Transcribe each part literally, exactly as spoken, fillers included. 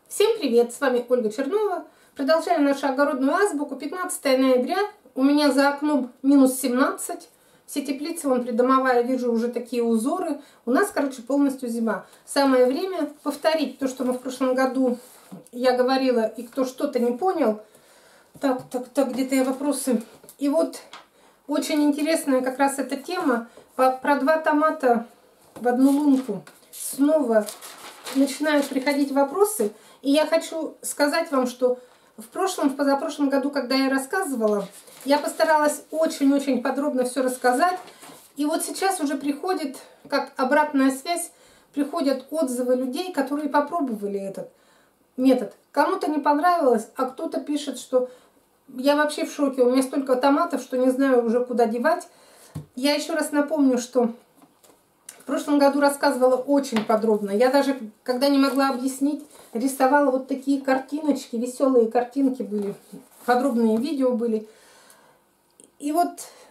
Всем привет! С вами Ольга Чернова. Продолжаем нашу огородную азбуку. пятнадцатое ноября. У меня за окном минус семнадцать. Все теплицы, вон придомовая, вижу уже такие узоры. У нас, короче, полностью зима. Самое время повторить то, что мы в прошлом году я говорила, и кто что-то не понял. Так, так, так, где-то я вопросы. И вот очень интересная как раз эта тема про два томата в одну лунку. Снова начинают приходить вопросы. И я хочу сказать вам, что в прошлом, в позапрошлом году, когда я рассказывала, я постаралась очень-очень подробно все рассказать. И вот сейчас уже приходит, как обратная связь, приходят отзывы людей, которые попробовали этот метод. Кому-то не понравилось, а кто-то пишет, что я вообще в шоке, у меня столько томатов, что не знаю уже куда девать. Я еще раз напомню, что в прошлом году рассказывала очень подробно. Я даже, когда не могла объяснить, рисовала вот такие картиночки, веселые картинки были, подробные видео были. И вот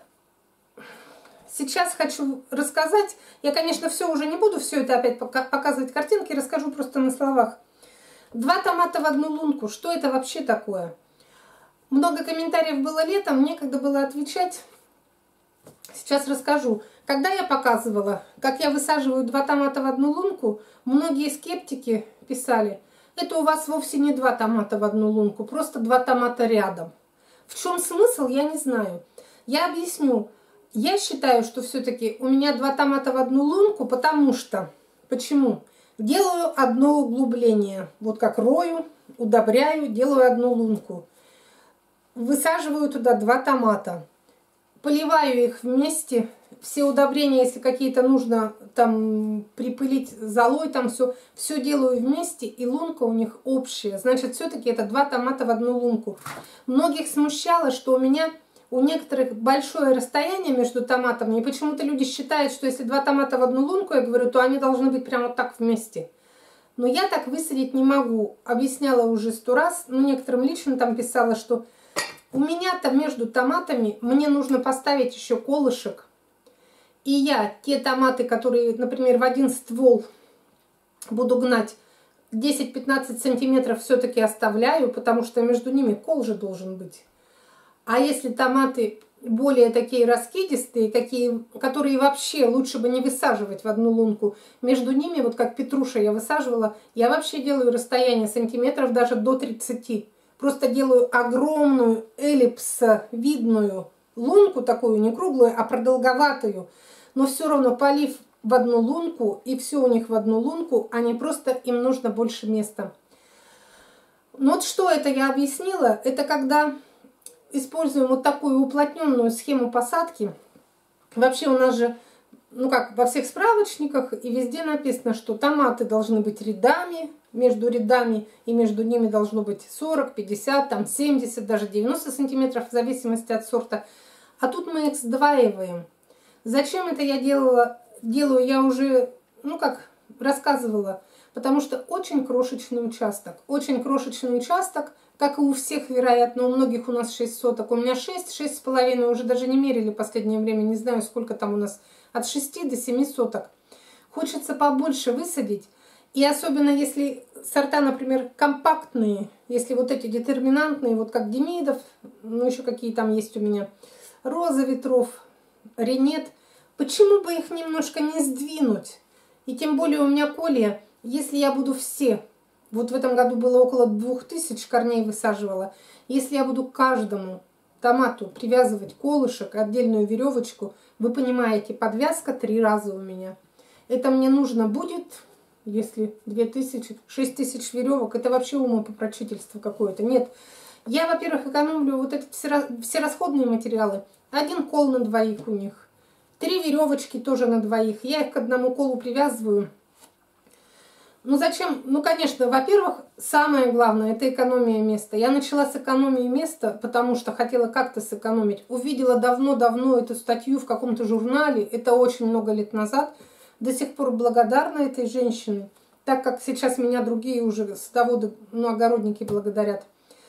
сейчас хочу рассказать. Я, конечно, все уже не буду, все это опять показывать картинки, расскажу просто на словах. Два томата в одну лунку. Что это вообще такое? Много комментариев было летом, некогда было отвечать. Сейчас расскажу. Когда я показывала, как я высаживаю два томата в одну лунку, многие скептики писали, это у вас вовсе не два томата в одну лунку, просто два томата рядом. В чем смысл, я не знаю. Я объясню. Я считаю, что все-таки у меня два томата в одну лунку, потому что... Почему? Делаю одно углубление. Вот как рою, удобряю, делаю одну лунку. Высаживаю туда два томата. Поливаю их вместе. Все удобрения, если какие-то нужно там припылить золой, там все, все делаю вместе, и лунка у них общая. Значит, все-таки это два томата в одну лунку. Многих смущало, что у меня у некоторых большое расстояние между томатами, и почему-то люди считают, что если два томата в одну лунку, я говорю, то они должны быть прямо вот так вместе. Но я так высадить не могу. Объясняла уже сто раз, ну некоторым лично там писала, что у меня-то между томатами мне нужно поставить еще колышек. И я те томаты, которые, например, в один ствол буду гнать, десять-пятнадцать сантиметров все-таки оставляю, потому что между ними кол же должен быть. А если томаты более такие раскидистые, какие, которые вообще лучше бы не высаживать в одну лунку, между ними, вот как петруша я высаживала, я вообще делаю расстояние сантиметров даже до тридцати. Просто делаю огромную эллипсовидную лунку, такую не круглую, а продолговатую. Но все равно полив в одну лунку, и все у них в одну лунку, они просто, им нужно больше места. Ну вот что это я объяснила, это когда используем вот такую уплотненную схему посадки. Вообще у нас же, ну как во всех справочниках и везде написано, что томаты должны быть рядами, между рядами и между ними должно быть сорок, пятьдесят, там семьдесят, даже девяносто сантиметров в зависимости от сорта. А тут мы их сдваиваем. Зачем это я делала, делаю, я уже, ну как, рассказывала. Потому что очень крошечный участок. Очень крошечный участок, как и у всех, вероятно, у многих у нас шесть соток. У меня шесть, шесть с половиной, уже даже не мерили в последнее время, не знаю, сколько там у нас, от шести до семи соток. Хочется побольше высадить. И особенно если сорта, например, компактные, если вот эти детерминантные, вот как Демидов, ну еще какие там есть у меня, Роза ветров, Ренет, почему бы их немножко не сдвинуть? И тем более у меня колья, если я буду все, вот в этом году было около двух тысяч корней высаживала, если я буду к каждому томату привязывать колышек, отдельную веревочку, вы понимаете, подвязка три раза у меня. Это мне нужно будет... Если две тысячи, шесть тысяч веревок, это вообще умопомрачительство какое-то. Нет, я, во-первых, экономлю вот эти все, все расходные материалы. Один кол на двоих у них. Три веревочки тоже на двоих. Я их к одному колу привязываю. Ну зачем? Ну, конечно, во-первых, самое главное, это экономия места. Я начала с экономии места, потому что хотела как-то сэкономить. Увидела давно-давно эту статью в каком-то журнале. Это очень много лет назад. До сих пор благодарна этой женщине, так как сейчас меня другие уже садоводы, ну, огородники благодарят.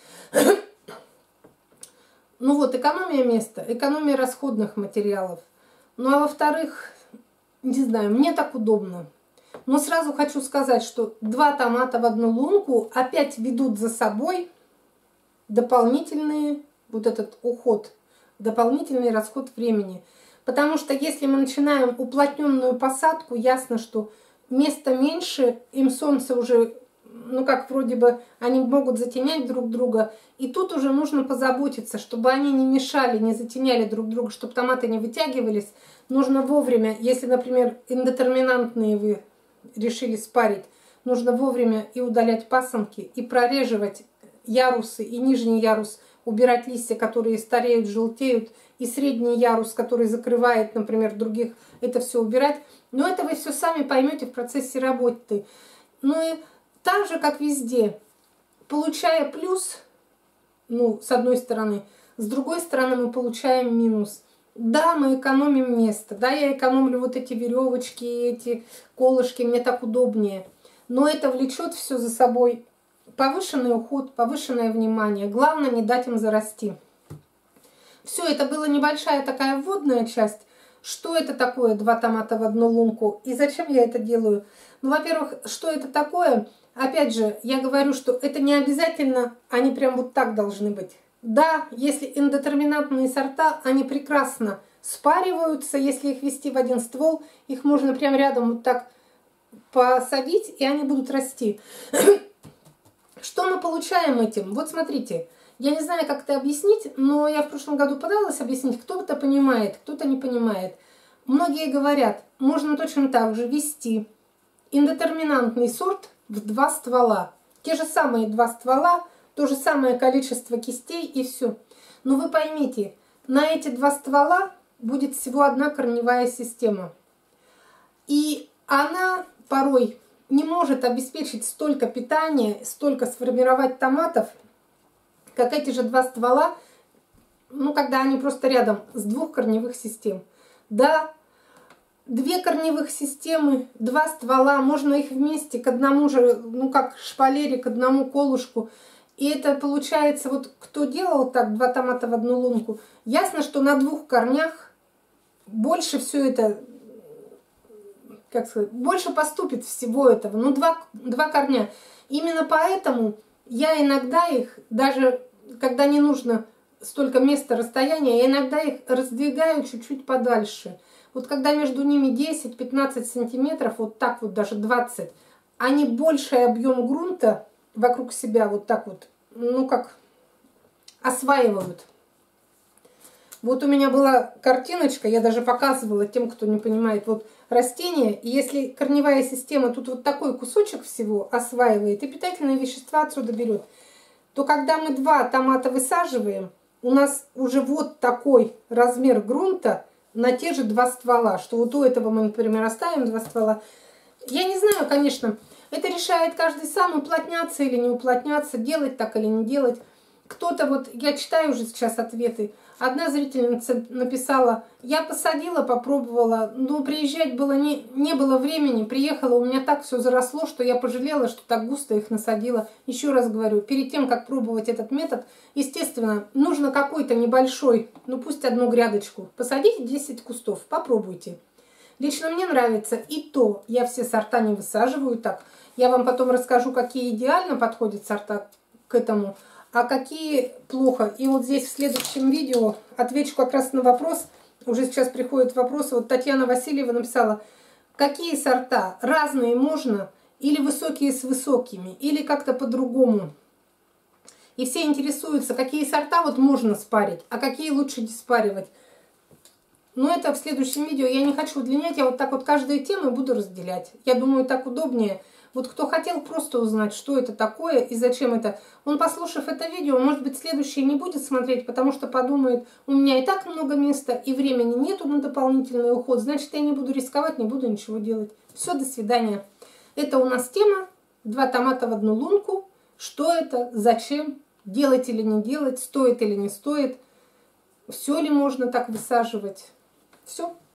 Ну вот, экономия места, экономия расходных материалов. Ну а во-вторых, не знаю, мне так удобно. Но сразу хочу сказать, что два томата в одну лунку опять ведут за собой дополнительный вот этот уход, дополнительный расход времени. Потому что если мы начинаем уплотненную посадку, ясно, что места меньше, им солнце уже, ну как вроде бы, они могут затенять друг друга. И тут уже нужно позаботиться, чтобы они не мешали, не затеняли друг друга, чтобы томаты не вытягивались. Нужно вовремя, если, например, индетерминантные вы решили спарить, нужно вовремя и удалять пасынки, и прореживать ярусы, и нижний ярус, убирать листья, которые стареют, желтеют, и средний ярус, который закрывает, например, других, это все убирать. Но это вы все сами поймете в процессе работы. Ну и так же, как везде, получая плюс, ну, с одной стороны, с другой стороны мы получаем минус. Да, мы экономим место, да, я экономлю вот эти веревочки, эти колышки, мне так удобнее. Но это влечет все за собой повышенный уход, повышенное внимание. Главное не дать им зарасти. Все, это была небольшая такая вводная часть. Что это такое два томата в одну лунку и зачем я это делаю? Ну, во-первых, что это такое? Опять же, я говорю, что это не обязательно, они прям вот так должны быть. Да, если индетерминантные сорта, они прекрасно спариваются, если их вести в один ствол, их можно прям рядом вот так посадить, и они будут расти. Что мы получаем этим? Вот смотрите, я не знаю, как это объяснить, но я в прошлом году пыталась объяснить, кто-то понимает, кто-то не понимает. Многие говорят, можно точно так же вести индетерминантный сорт в два ствола. Те же самые два ствола, то же самое количество кистей и все. Но вы поймите, на эти два ствола будет всего одна корневая система. И она порой не может обеспечить столько питания, столько сформировать томатов, как эти же два ствола, ну, когда они просто рядом с двух корневых систем. Да, две корневых системы, два ствола, можно их вместе к одному же, ну, как шпалере, к одному колышку. И это получается, вот кто делал так, два томата в одну лунку, ясно, что на двух корнях больше все это, как сказать, больше поступит всего этого, ну, два, два корня. Именно поэтому я иногда их, даже когда не нужно столько места, расстояния, я иногда их раздвигаю чуть-чуть подальше. Вот когда между ними десять-пятнадцать сантиметров, вот так вот, даже двадцать, они больший объем грунта вокруг себя вот так вот, ну как, осваивают. Вот у меня была картиночка, я даже показывала тем, кто не понимает, вот растение, и если корневая система тут вот такой кусочек всего осваивает и питательные вещества отсюда берет, то когда мы два томата высаживаем, у нас уже вот такой размер грунта на те же два ствола, что вот у этого мы, например, оставим два ствола. Я не знаю, конечно, это решает каждый сам, уплотняться или не уплотняться, делать так или не делать. Кто-то, вот я читаю уже сейчас ответы, одна зрительница написала, я посадила, попробовала, но приезжать было не, не было времени, приехала, у меня так все заросло, что я пожалела, что так густо их насадила. Еще раз говорю, перед тем, как пробовать этот метод, естественно, нужно какой-то небольшой, ну пусть одну грядочку, посадите десять кустов, попробуйте. Лично мне нравится и то, я все сорта не высаживаю так. Я вам потом расскажу, какие идеально подходят сорта к этому, а какие плохо. И вот здесь в следующем видео отвечу как раз на вопрос. Уже сейчас приходят вопросы. Вот Татьяна Васильева написала, какие сорта разные можно, или высокие с высокими, или как-то по-другому. И все интересуются, какие сорта вот можно спарить, а какие лучше не спаривать. Но это в следующем видео. Я не хочу удлинять, я вот так вот каждую тему буду разделять. Я думаю, так удобнее. Вот кто хотел просто узнать, что это такое и зачем это, он, послушав это видео, может быть, следующее не будет смотреть, потому что подумает, у меня и так много места, и времени нету на дополнительный уход, значит, я не буду рисковать, не буду ничего делать. Все, до свидания. Это у нас тема «Два томата в одну лунку». Что это, зачем, делать или не делать, стоит или не стоит, все ли можно так высаживать. Все.